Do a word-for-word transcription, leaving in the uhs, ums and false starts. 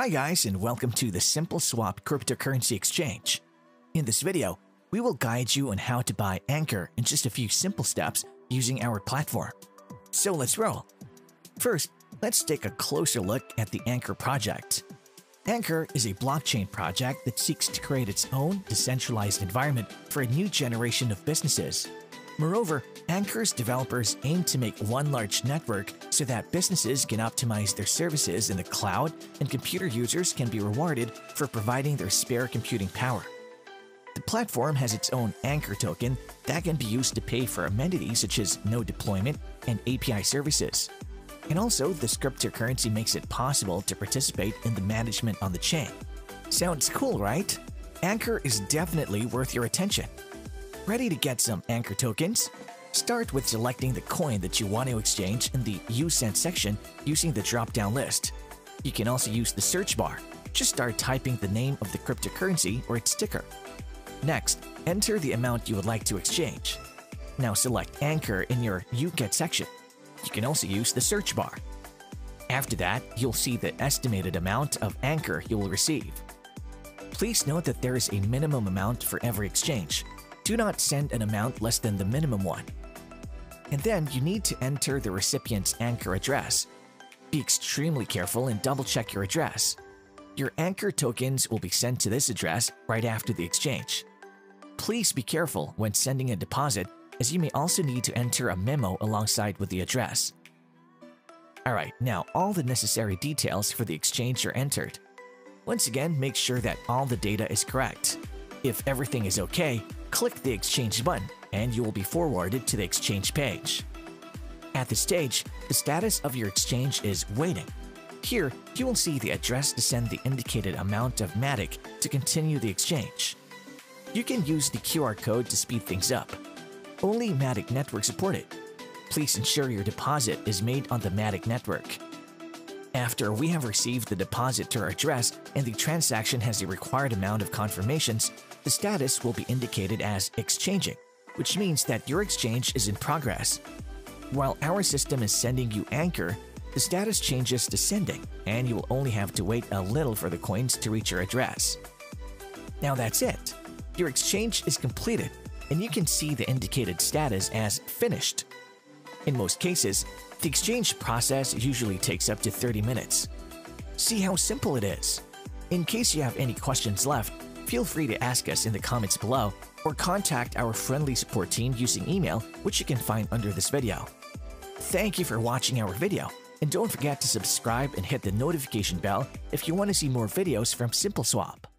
Hi guys, and welcome to the SimpleSwap cryptocurrency exchange. In this video, we will guide you on how to buy Anchor in just a few simple steps using our platform. So let's roll. First, let's take a closer look at the Anchor project. Anchor is a blockchain project that seeks to create its own decentralized environment for a new generation of businesses. Moreover, Anchor's developers aim to make one large network so that businesses can optimize their services in the cloud and computer users can be rewarded for providing their spare computing power. The platform has its own Anchor token that can be used to pay for amenities such as node deployment and A P I services. And also, this cryptocurrency makes it possible to participate in the management on the chain. Sounds cool, right? Anchor is definitely worth your attention. Ready to get some Anchor tokens? Start with selecting the coin that you want to exchange in the U S E N T section using the drop-down list. You can also use the search bar. Just start typing the name of the cryptocurrency or its ticker. Next, enter the amount you would like to exchange. Now select Anchor in your U G E T section. You can also use the search bar. After that, you'll see the estimated amount of Anchor you will receive. Please note that there is a minimum amount for every exchange. Do not send an amount less than the minimum one. And then you need to enter the recipient's Anchor address. Be extremely careful and double-check your address. Your Anchor tokens will be sent to this address right after the exchange. Please be careful when sending a deposit, as you may also need to enter a memo alongside with the address. Alright, now all the necessary details for the exchange are entered. Once again, make sure that all the data is correct. If everything is okay, click the exchange button and you will be forwarded to the exchange page. At this stage, the status of your exchange is waiting. Here, you will see the address to send the indicated amount of MATIC to continue the exchange. You can use the Q R code to speed things up. Only MATIC network supported. Please ensure your deposit is made on the MATIC network. After we have received the deposit to our address and the transaction has the required amount of confirmations, the status will be indicated as exchanging, which means that your exchange is in progress. While our system is sending you Anchor, the status changes to sending, and you will only have to wait a little for the coins to reach your address. Now that's it. Your exchange is completed, and you can see the indicated status as finished. In most cases, the exchange process usually takes up to thirty minutes. See how simple it is. In case you have any questions left, feel free to ask us in the comments below or contact our friendly support team using email, which you can find under this video. Thank you for watching our video, and don't forget to subscribe and hit the notification bell if you want to see more videos from SimpleSwap.